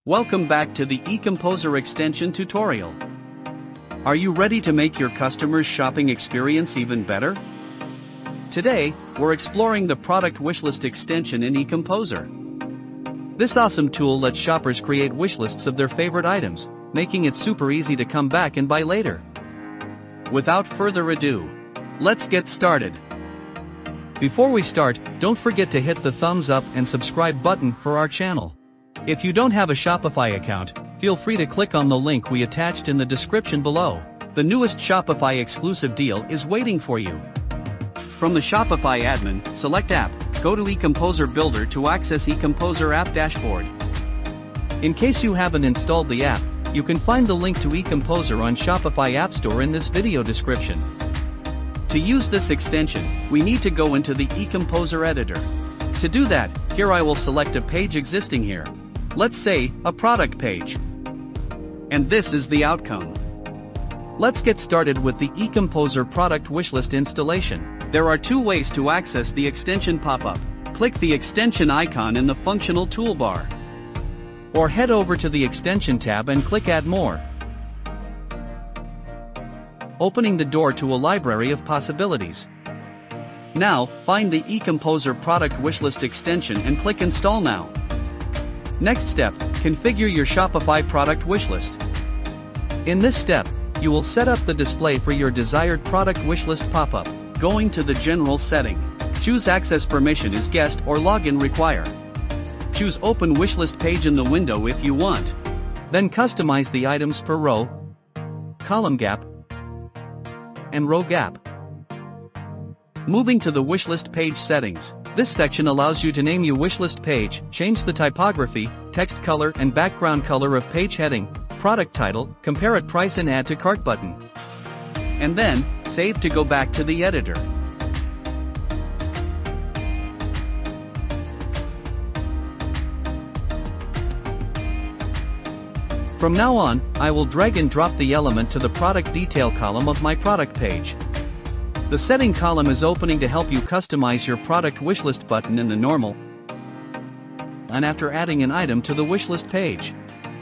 Welcome back to the EComposer extension tutorial. Are you ready to make your customers' shopping experience even better? Today, we're exploring the Product Wishlist extension in EComposer. This awesome tool lets shoppers create wishlists of their favorite items, making it super easy to come back and buy later. Without further ado, let's get started. Before we start, don't forget to hit the thumbs up and subscribe button for our channel. If you don't have a Shopify account, feel free to click on the link we attached in the description below. The newest Shopify exclusive deal is waiting for you. From the Shopify admin, select App, go to EComposer Builder to access EComposer App Dashboard. In case you haven't installed the app, you can find the link to EComposer on Shopify App Store in this video description. To use this extension, we need to go into the EComposer editor. To do that, here I will select a page existing here. Let's say, a product page. And this is the outcome. Let's get started with the EComposer Product Wishlist installation. There are two ways to access the extension pop-up. Click the extension icon in the functional toolbar. Or head over to the extension tab and click Add More, opening the door to a library of possibilities. Now, find the EComposer Product Wishlist extension and click Install Now. Next step, configure your Shopify product wishlist. In this step, you will set up the display for your desired product wishlist pop-up. Going to the General setting, choose Access Permission as Guest or Login Require. Choose Open Wishlist Page in the window if you want. Then customize the items per row, column gap, and row gap. Moving to the Wishlist Page settings, this section allows you to name your wishlist page, change the typography, text color and background color of page heading, product title, compare it price and add to cart button. And then, save to go back to the editor. From now on, I will drag and drop the element to the product detail column of my product page. The setting column is opening to help you customize your product wishlist button in the normal and after adding an item to the wishlist page.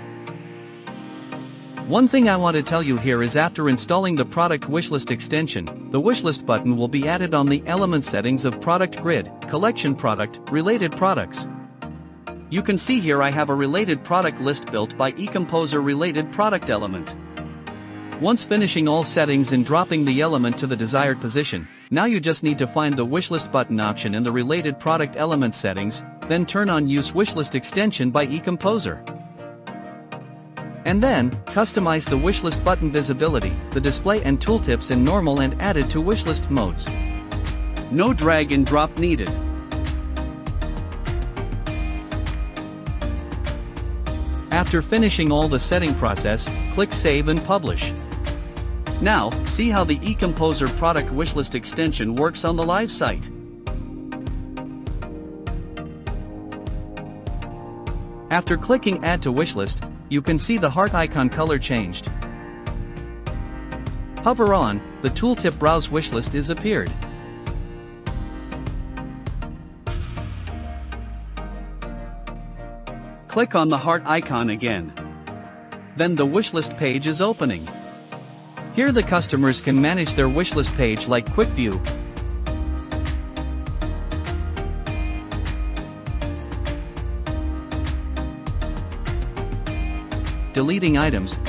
One thing I want to tell you here is after installing the product wishlist extension, the wishlist button will be added on the element settings of Product Grid, Collection Product, Related Products. You can see here I have a related product list built by EComposer Related Product Element. Once finishing all settings and dropping the element to the desired position, now you just need to find the wishlist button option in the related product element settings, then turn on Use Wishlist Extension by EComposer. And then, customize the wishlist button visibility, the display and tooltips in normal and added to wishlist modes. No drag and drop needed. After finishing all the setting process, click Save and Publish. Now, see how the EComposer Product Wishlist extension works on the live site. After clicking Add to Wishlist, you can see the heart icon color changed. Hover on, the tooltip Browse Wishlist is appeared. Click on the heart icon again. Then the wishlist page is opening. Here the customers can manage their wishlist page like Quick View, deleting items,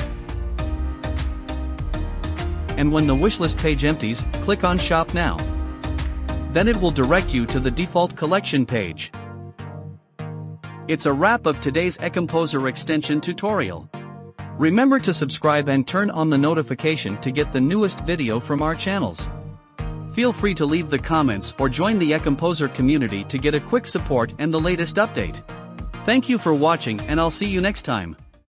and when the wishlist page empties, click on Shop Now. Then it will direct you to the default collection page. It's a wrap of today's EComposer extension tutorial. Remember to subscribe and turn on the notification to get the newest video from our channels. Feel free to leave the comments or join the EComposer community to get a quick support and the latest update. Thank you for watching and I'll see you next time.